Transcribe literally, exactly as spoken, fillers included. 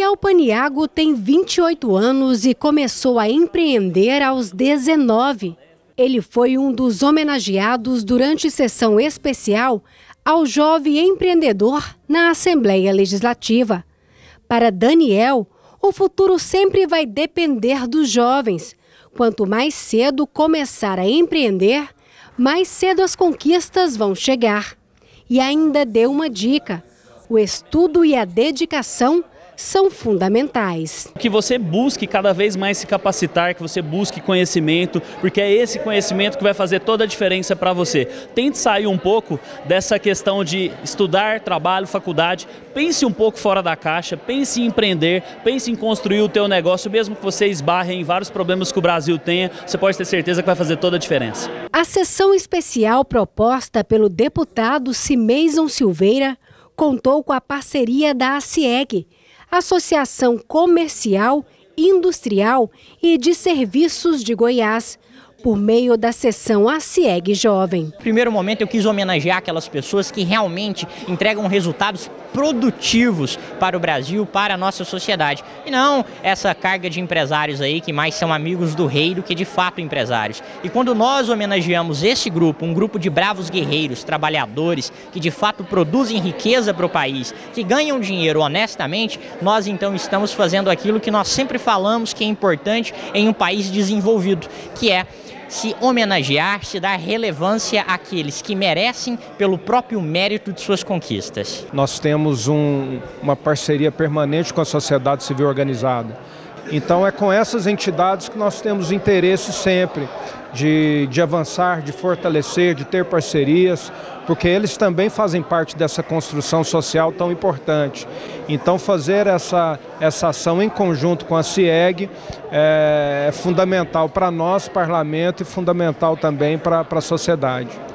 Daniel Paniago tem vinte e oito anos e começou a empreender aos dezenove. Ele foi um dos homenageados durante sessão especial ao jovem empreendedor na Assembleia Legislativa. Para Daniel, o futuro sempre vai depender dos jovens. Quanto mais cedo começar a empreender, mais cedo as conquistas vão chegar. E ainda deu uma dica: o estudo e a dedicação são fundamentais. Que você busque cada vez mais se capacitar, que você busque conhecimento, porque é esse conhecimento que vai fazer toda a diferença para você. Tente sair um pouco dessa questão de estudar, trabalho, faculdade. Pense um pouco fora da caixa, pense em empreender, pense em construir o teu negócio, mesmo que você esbarre em vários problemas que o Brasil tenha, você pode ter certeza que vai fazer toda a diferença. A sessão especial proposta pelo deputado Cimeison Silveira contou com a parceria da ACIEG, Associação Comercial, Industrial e de Serviços de Goiás, por meio da sessão ACIEG Jovem. No primeiro momento eu quis homenagear aquelas pessoas que realmente entregam resultados produtivos para o Brasil, para a nossa sociedade. E não essa carga de empresários aí que mais são amigos do rei do que de fato empresários. E quando nós homenageamos esse grupo, um grupo de bravos guerreiros, trabalhadores, que de fato produzem riqueza para o país, que ganham dinheiro honestamente, nós então estamos fazendo aquilo que nós sempre falamos que é importante em um país desenvolvido, que é se homenagear, se dar relevância àqueles que merecem pelo próprio mérito de suas conquistas. Nós temos um, uma parceria permanente com a sociedade civil organizada. Então é com essas entidades que nós temos interesse sempre de, de avançar, de fortalecer, de ter parcerias, porque eles também fazem parte dessa construção social tão importante. Então fazer essa, essa ação em conjunto com a ACIEG é, é fundamental para nós, parlamento, e fundamental também para a sociedade.